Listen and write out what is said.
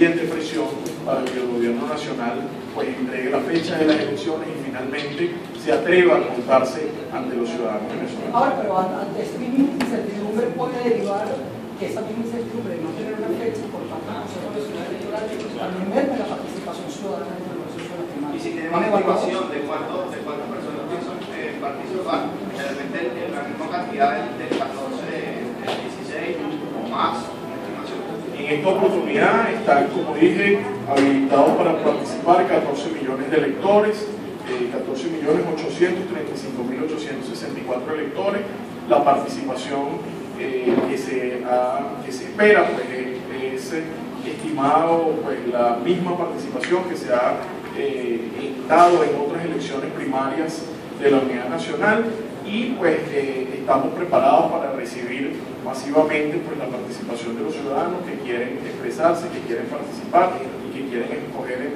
suficiente presión para que el gobierno nacional pues entregue la fecha de las elecciones y finalmente se atreva a contarse ante los ciudadanos venezolanos. Ahora, pero ante esta misma incertidumbre puede derivar que esa misma incertidumbre de no tener una fecha por parte del Consejo Nacional Electoral también merma la participación ciudadana en el proceso de la primaria. Y si tenemos una estimación de cuántas personas piensan participar, de repente la misma cantidad del 14, del 16 o más. En esta oportunidad están, como dije, habilitados para participar 14 millones de electores, 14.835.864 electores. La participación que se espera pues, es estimado pues, la misma participación que se ha dado en otras elecciones primarias de la Unidad Nacional, y pues estamos preparados para recibir masivamente pues, la participación de los ciudadanos que quieren expresarse, que quieren participar y que quieren escoger